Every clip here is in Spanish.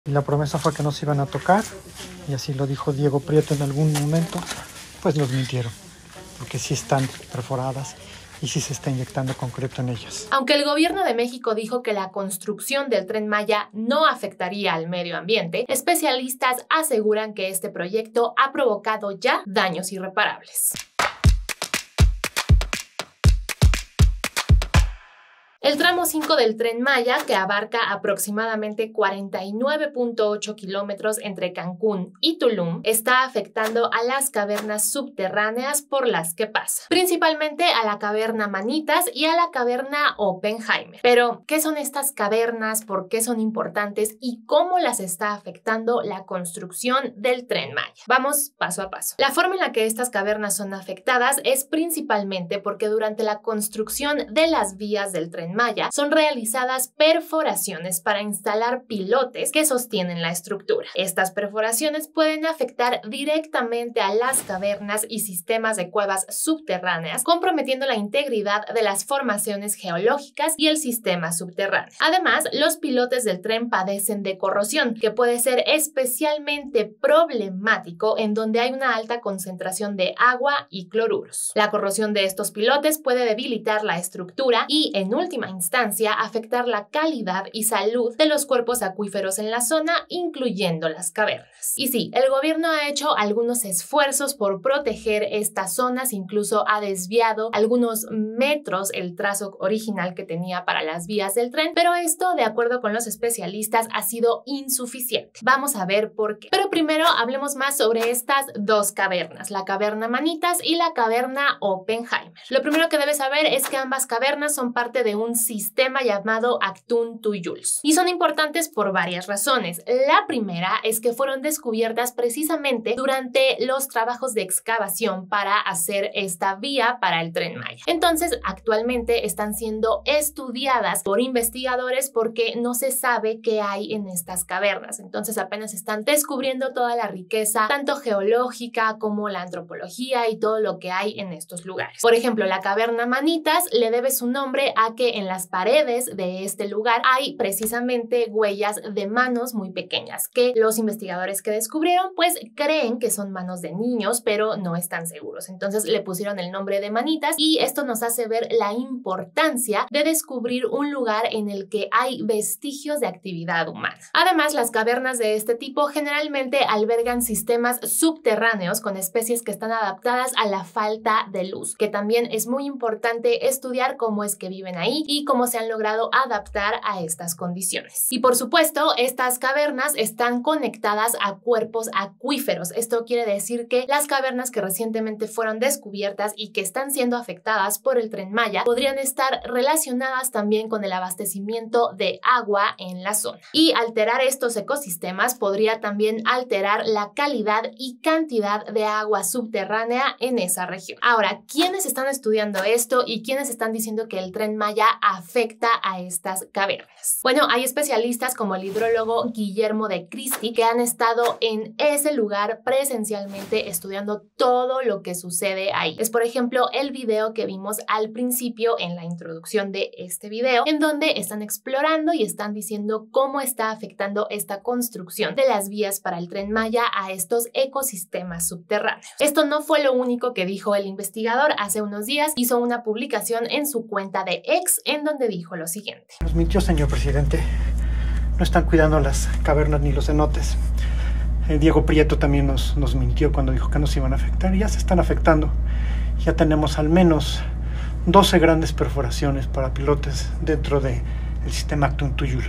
Y la promesa fue que no se iban a tocar, y así lo dijo Diego Prieto en algún momento, pues nos mintieron, porque sí están perforadas y sí se está inyectando concreto en ellas. Aunque el gobierno de México dijo que la construcción del Tren Maya no afectaría al medio ambiente, especialistas aseguran que este proyecto ha provocado ya daños irreparables. El tramo 5 del Tren Maya, que abarca aproximadamente 49.8 kilómetros entre Cancún y Tulum, está afectando a las cavernas subterráneas por las que pasa, principalmente a la caverna Manitas y a la caverna Oppenheimer. Pero, ¿qué son estas cavernas? ¿Por qué son importantes? ¿Y cómo las está afectando la construcción del Tren Maya? Vamos paso a paso. La forma en la que estas cavernas son afectadas es principalmente porque durante la construcción de las vías del Tren Maya son realizadas perforaciones para instalar pilotes que sostienen la estructura. Estas perforaciones pueden afectar directamente a las cavernas y sistemas de cuevas subterráneas, comprometiendo la integridad de las formaciones geológicas y el sistema subterráneo. Además, los pilotes del tren padecen de corrosión, que puede ser especialmente problemático en donde hay una alta concentración de agua y cloruros. La corrosión de estos pilotes puede debilitar la estructura y, en última instancia, afectar la calidad y salud de los cuerpos acuíferos en la zona, incluyendo las cavernas. Y sí, el gobierno ha hecho algunos esfuerzos por proteger estas zonas, incluso ha desviado algunos metros el trazo original que tenía para las vías del tren, pero esto, de acuerdo con los especialistas, ha sido insuficiente. Vamos a ver por qué. Pero primero hablemos más sobre estas dos cavernas, la caverna Manitas y la caverna Oppenheimer. Lo primero que debes saber es que ambas cavernas son parte de un sistema llamado Actún Tuyuls y son importantes por varias razones. La primera es que fueron descubiertas precisamente durante los trabajos de excavación para hacer esta vía para el Tren Maya. Entonces, actualmente están siendo estudiadas por investigadores porque no se sabe qué hay en estas cavernas. Entonces, apenas están descubriendo toda la riqueza, tanto geológica como la antropología y todo lo que hay en estos lugares. Por ejemplo, la caverna Manitas le debe su nombre a que en las paredes de este lugar hay precisamente huellas de manos muy pequeñas que los investigadores que descubrieron pues creen que son manos de niños, pero no están seguros. Entonces le pusieron el nombre de Manitas y esto nos hace ver la importancia de descubrir un lugar en el que hay vestigios de actividad humana. Además, las cavernas de este tipo generalmente albergan sistemas subterráneos con especies que están adaptadas a la falta de luz, que también es muy importante estudiar cómo es que viven ahí y cómo se han logrado adaptar a estas condiciones. Y por supuesto, estas cavernas están conectadas a cuerpos acuíferos. Esto quiere decir que las cavernas que recientemente fueron descubiertas y que están siendo afectadas por el Tren Maya podrían estar relacionadas también con el abastecimiento de agua en la zona. Y alterar estos ecosistemas podría también alterar la calidad y cantidad de agua subterránea en esa región. Ahora, ¿quiénes están estudiando esto y quiénes están diciendo que el Tren Maya afecta a estas cavernas? Bueno, hay especialistas como el hidrólogo Guillermo de Cristi que han estado en ese lugar presencialmente estudiando todo lo que sucede ahí. Es, por ejemplo, el video que vimos al principio en la introducción de este video, en donde están explorando y están diciendo cómo está afectando esta construcción de las vías para el Tren Maya a estos ecosistemas subterráneos. Esto no fue lo único que dijo el investigador. Hace unos días hizo una publicación en su cuenta de X en donde dijo lo siguiente. Nos mintió, señor presidente. No están cuidando las cavernas ni los cenotes. Diego Prieto también nos mintió cuando dijo que nos iban a afectar y ya se están afectando. Ya tenemos al menos 12 grandes perforaciones para pilotes dentro del sistema Actún Tuyul.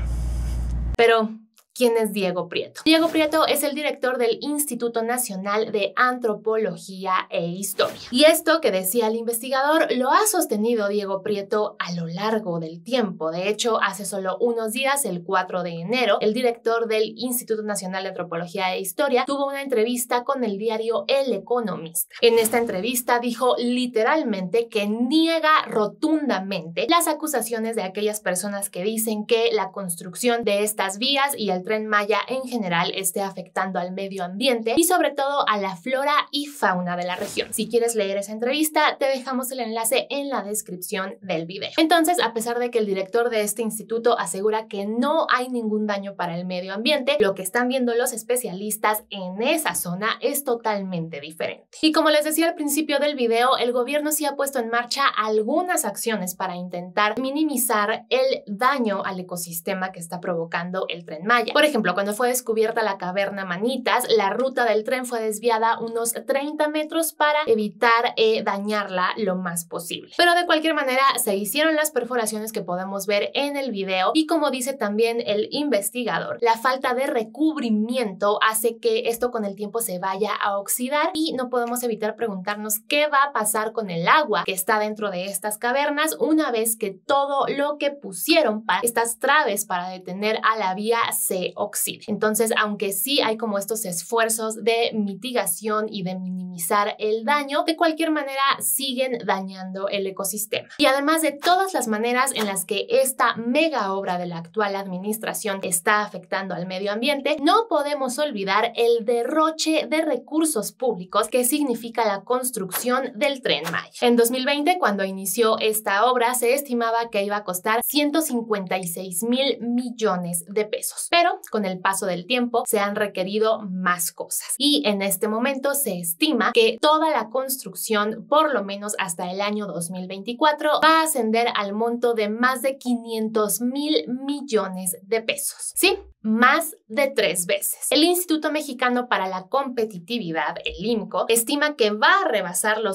Pero ¿quién es Diego Prieto? Diego Prieto es el director del Instituto Nacional de Antropología e Historia. Y esto que decía el investigador lo ha sostenido Diego Prieto a lo largo del tiempo. De hecho, hace solo unos días, el 4 de enero, el director del Instituto Nacional de Antropología e Historia tuvo una entrevista con el diario El Economista. En esta entrevista dijo literalmente que niega rotundamente las acusaciones de aquellas personas que dicen que la construcción de estas vías y el el Tren Maya en general esté afectando al medio ambiente y sobre todo a la flora y fauna de la región. Si quieres leer esa entrevista, te dejamos el enlace en la descripción del video. Entonces, a pesar de que el director de este instituto asegura que no hay ningún daño para el medio ambiente, lo que están viendo los especialistas en esa zona es totalmente diferente. Y como les decía al principio del video, el gobierno sí ha puesto en marcha algunas acciones para intentar minimizar el daño al ecosistema que está provocando el Tren Maya. Por ejemplo, cuando fue descubierta la caverna Manitas, la ruta del tren fue desviada unos 30 metros para evitar dañarla lo más posible. Pero de cualquier manera se hicieron las perforaciones que podemos ver en el video y, como dice también el investigador, la falta de recubrimiento hace que esto con el tiempo se vaya a oxidar y no podemos evitar preguntarnos qué va a pasar con el agua que está dentro de estas cavernas una vez que todo lo que pusieron para estas traves para detener a la vía se oxide. Entonces, aunque sí hay como estos esfuerzos de mitigación y de minimizar el daño, de cualquier manera siguen dañando el ecosistema. Y además de todas las maneras en las que esta mega obra de la actual administración está afectando al medio ambiente, no podemos olvidar el derroche de recursos públicos que significa la construcción del Tren Maya. En 2020, cuando inició esta obra, se estimaba que iba a costar 156,000 millones de pesos, pero con el paso del tiempo se han requerido más cosas y en este momento se estima que toda la construcción, por lo menos hasta el año 2024, va a ascender al monto de más de 500,000 millones de pesos. Sí, más de 3 veces. El Instituto Mexicano para la Competitividad, el IMCO, estima que va a rebasar los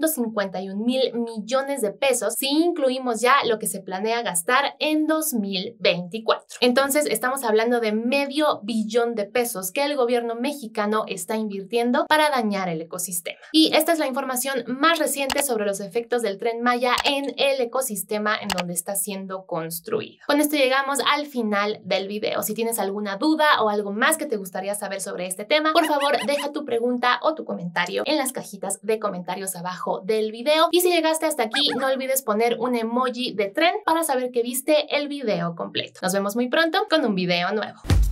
551,000 millones de pesos si incluimos ya lo que se planea gastar en 2024. Entonces, estamos hablando de $500 millones de pesos que el gobierno mexicano está invirtiendo para dañar el ecosistema. Y esta es la información más reciente sobre los efectos del Tren Maya en el ecosistema en donde está siendo construido. Con esto llegamos al final del video. Si tienes alguna duda o algo más que te gustaría saber sobre este tema, por favor deja tu pregunta o tu comentario en las cajitas de comentarios abajo del video. Y si llegaste hasta aquí, no olvides poner un emoji de tren para saber que viste el video completo. Nos vemos muy pronto con un video nuevo.